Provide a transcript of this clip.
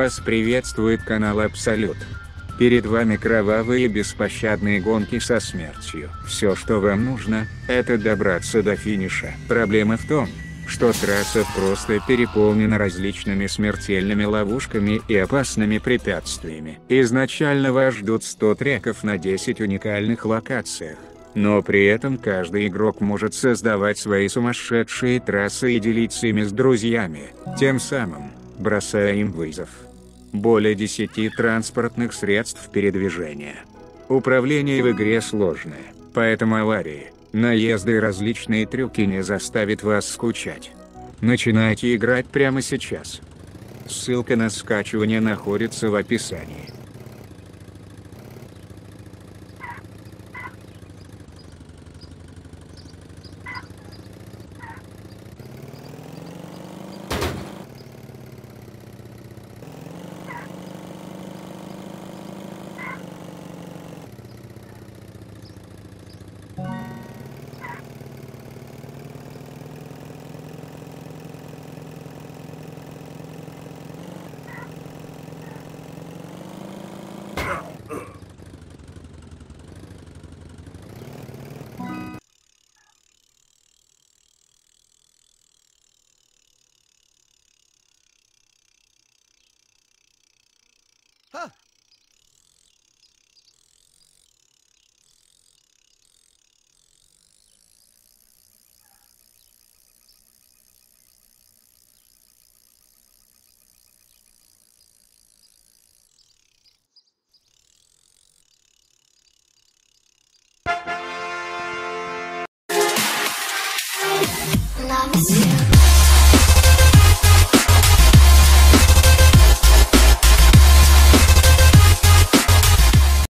Вас приветствует канал Абсолют. Перед вами кровавые беспощадные гонки со смертью. Все, что вам нужно, это добраться до финиша. Проблема в том, что трасса просто переполнена различными смертельными ловушками и опасными препятствиями. Изначально вас ждут 100 треков на 10 уникальных локациях. Но при этом каждый игрок может создавать свои сумасшедшие трассы и делиться ими с друзьями, тем самым бросая им вызов. Более 10 транспортных средств передвижения. Управление в игре сложное, поэтому аварии, наезды и различные трюки не заставят вас скучать. Начинайте играть прямо сейчас. Ссылка на скачивание находится в описании. Love is you.